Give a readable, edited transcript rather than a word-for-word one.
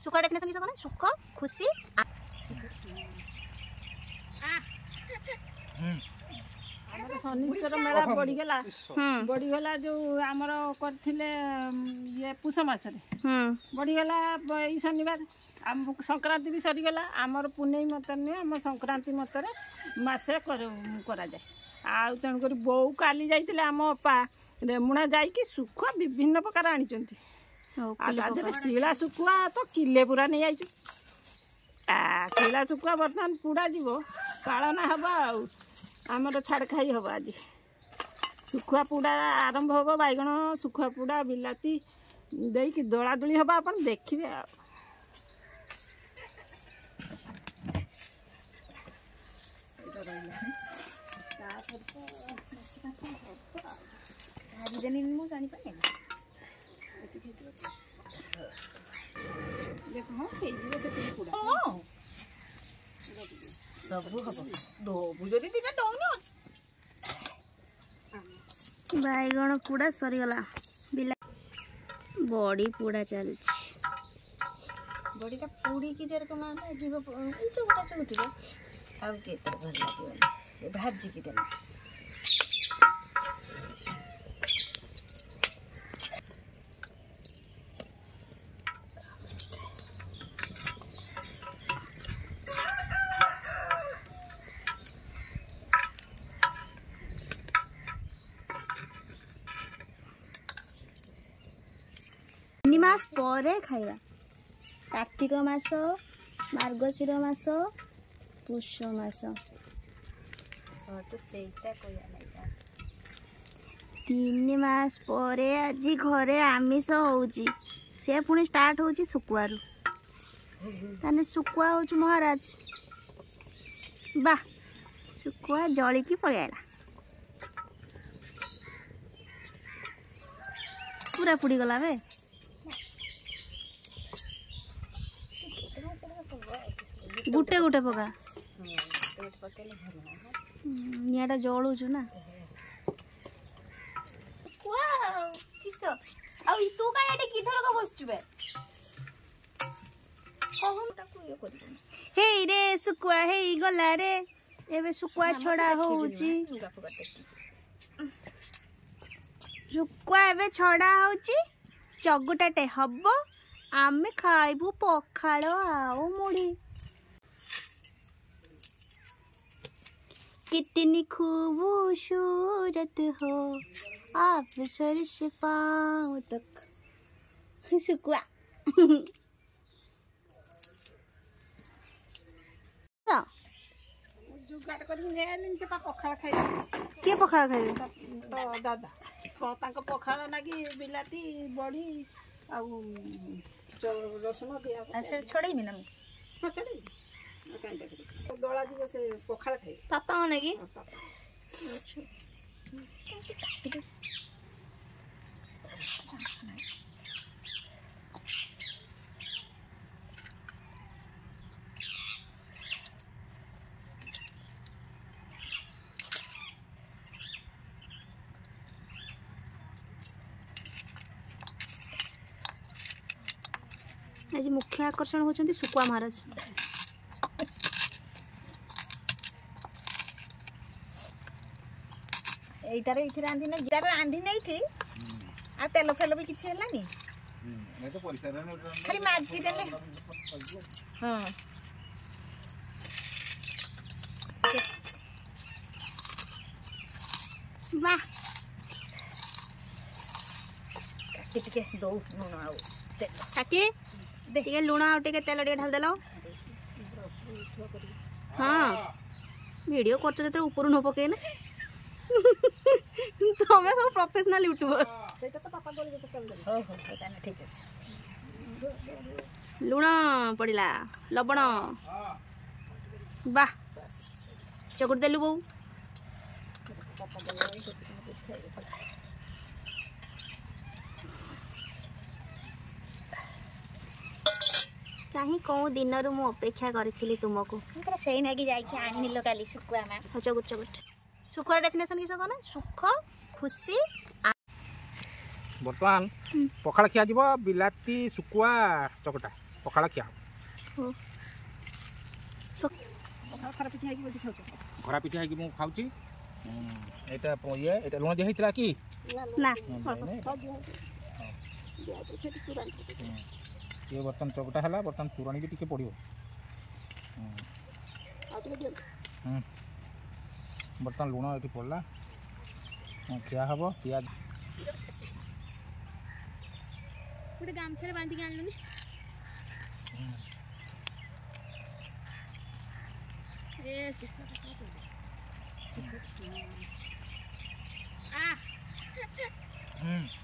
सुख डेफिनेशन किस कौन सुख खुशी शनिश्चर मेला बढ़ीगला जो आमर करथिले ये पुष मास बढ़ीगला ई शनिवार आम संक्रांति भी सरीगला आमर पुनई मत नुहे आम संक्रांति मतरे मसे करा जाए आ तेणुक बो काली जाइए आम अपा रेमुणा जाइए सुख विभिन्न प्रकार आनी शिला शुखुआ तो किले पूरा नहीं आई शिला शुखुआ बर्तमान पूरा जीव पालना हम आमर छाड़ खाई हम आज शुखुआ पूरा आरंभ हम बैगण शुखुआ पूरा बिलाती देकी दला दुली हम आप देखिए बैगण पूरा सरीगला बिला बड़ी पूरा चल बड़ीटा पूड़ी की जर कमा जीव चौटा चौटी आउ के भल लगे भाजी की देना मास परे खाइबा कार्तिक मास मार्गशीर मास पुष मास तो सेटा कोया नहीं 3 मास परे आज घरे आमिष होउची से पुणी स्टार्ट होउची सुकुआरु ताने सुकुआ होउची महाराज बा सुकुआ जली की पळि आला पूरा पुड़ी गला बे गुटे गुटे पका नियाटा जलुचु ना किस आ तू का एटे की थर को बसचु बे हे रे सुकुआ हे गला रे एबे सुकुआ छड़ा होउची सुकुआ एबे छड़ा होउची चगुटाटे हबो आमे खाइबू पखाल आओ मुड़ी कितनी खूबसूरत हो आप सर से पाँव तक सुकुआ जुगाड़ कर से पखाल खाइ किए पखाल खाइबे तो दादा तांको पखाल नागी बिलाती बड़ी आउ रसुण दिया छोड़े ना हाँ चढ़े दला जीव से पखाल खाइ पापा माने की आज मुख्य आकर्षण होचंती सुकुआ महाराज एइटार एइठी रांधी नै गिटार रांधी नै ठी आ तेल फेल भी किछि हलानी नै तो परीक्षा रे खाली माजी देने हां वाह टिके दो नुन आउ काकी देखिए लुण आउ टिके तेल टिके ढाल देलो हां वीडियो करछ जते ऊपर न पके ना तमे सब प्रोफेशनल यूट्यूबर सेटा तो पापा बोली के तेल दे हो हो ताने ठीक है लुण पड़िला लवण वाह चकुट देलु बो कहीं कौ दिन मु अपेक्षा करी तुमको से नागी जाइए आनिल काली सुकुआ माँ चकुट चकुट सुखुआ डेफिनेशन किस कौन सुख खुशी बर्तमान पखाड़ खिया बिलाती सुकुआ चकटा पखाला क्या हो खरा पिठी है कि बसी खाऊ घरा पिठा है कि मु खाउची एटा ये एटा लुण दिया हितला कि ना ये बर्तन चौकटा है बर्तन पुरानी भी टिके पड़ो बर्तन लुण ये पड़ा क्या हम पियाज गोटे गामछा बांधिक आनलुनि हम्म